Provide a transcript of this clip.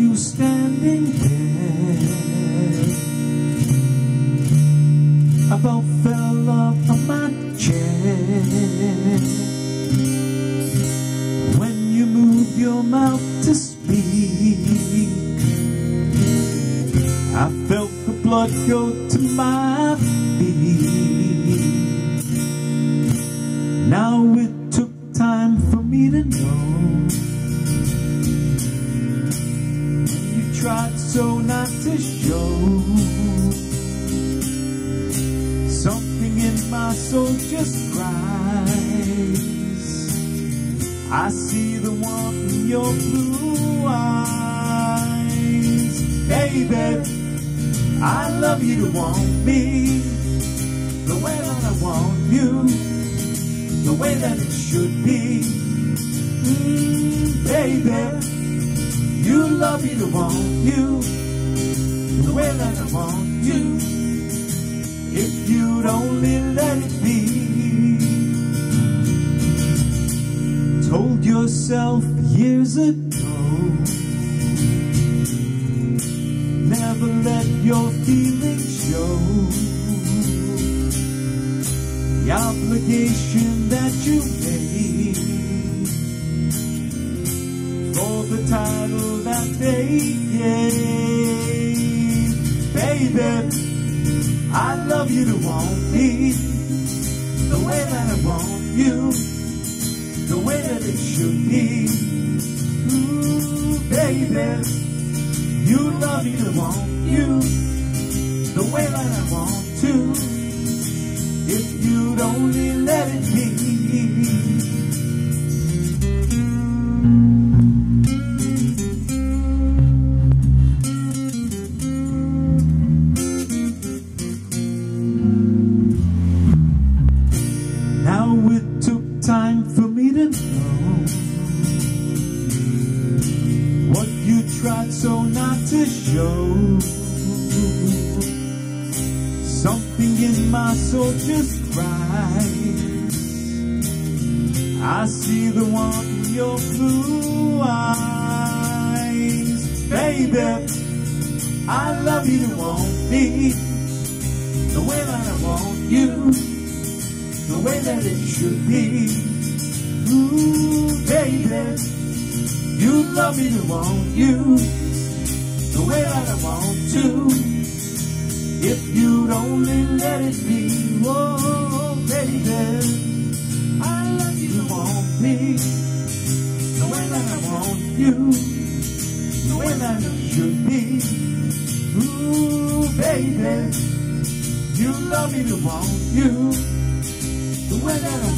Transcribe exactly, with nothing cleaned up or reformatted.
you standing there, I about fell off of my chair. When you moved your mouth to speak, I felt the blood go to my feet. Now it took time for me to know. You tried so not to show. Something in my soul just cries. I see the one in your blue eyes. Baby, I love you to want me the way that I want you, the way that it should be. Mm, baby, you love me to want you the way that I want you, if you'd only let it be. Told yourself years ago, never let your feelings show. The obligation that you made for the title that they gave. Baby, I love you to want me the way that I want you, the way that it should be. Ooh, baby, you love me to want you the way that I want to, if you'd only let it be. Now it took time for me to know what you tried so not to show. Something in my soul just cries. I see the one in your blue eyes. Baby, I love you to want me the way that I want you, the way that it should be. Ooh, baby, you love me to want you the way that I want to, if you'd only let it be. Oh, baby, I love you to want me the way that I want you, the way that it should be. Ooh, baby, you love me to want you the way that I